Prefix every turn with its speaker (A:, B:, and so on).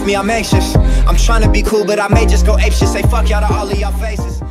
A: me, I'm anxious. I'm trying to be cool, but I may just go apeshit. Say fuck y'all to all of y'all faces.